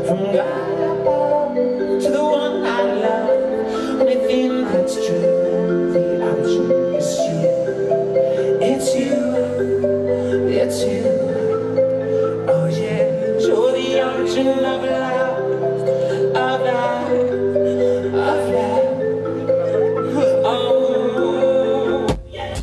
From God above to the one I love. Only thing that's true, the option is you. It's you, it's you. Oh yeah, you're the origin of love, of life, of life. Oh yeah.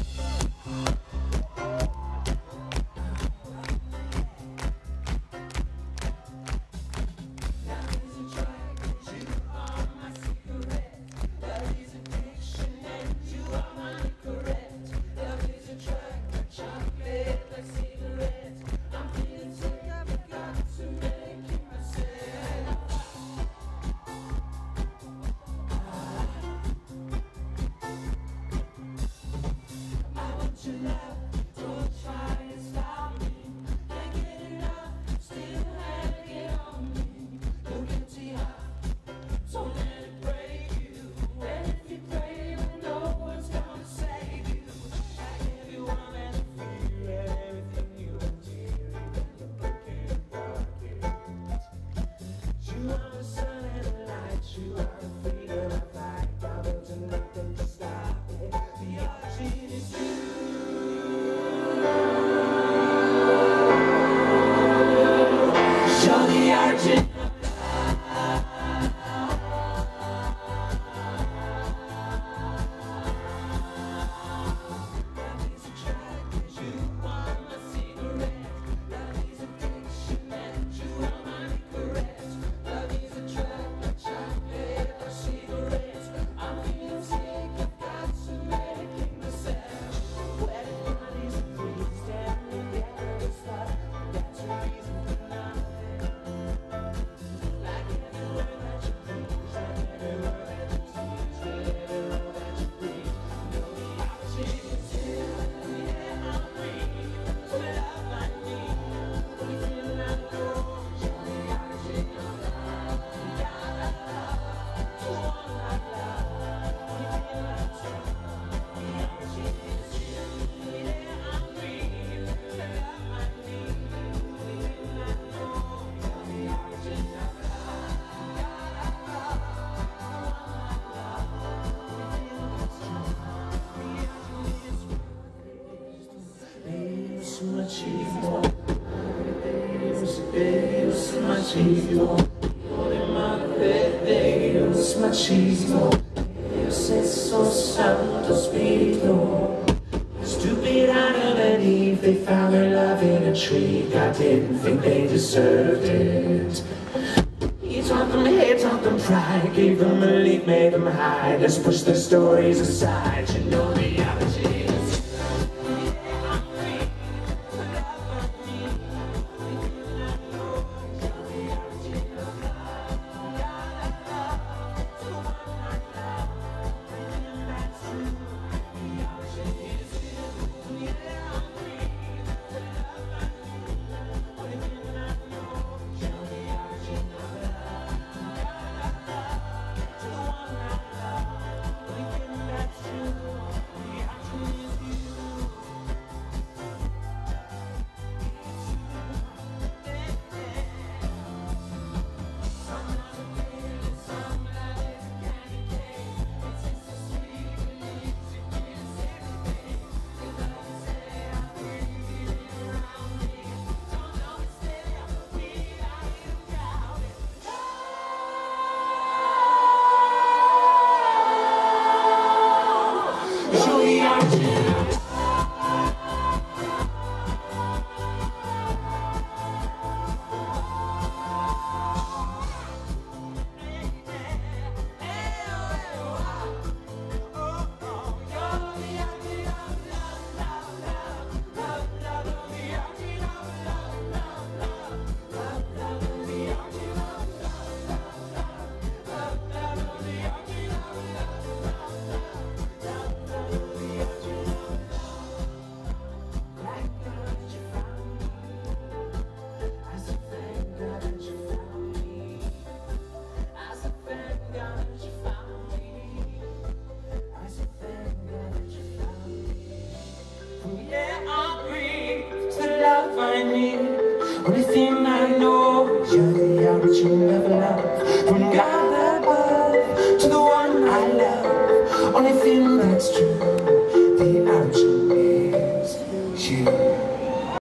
Machismo, Dios eso santo espíritu. Stupid Adam and Eve, they found their love in a tree. God didn't think they deserved it. He taught them hate, taught them pride, gave them a leap, made them hide. Let's push their stories aside, you know reality is. Only thing I know You're the origin of love, from God above to the one I love. Only thing that's true.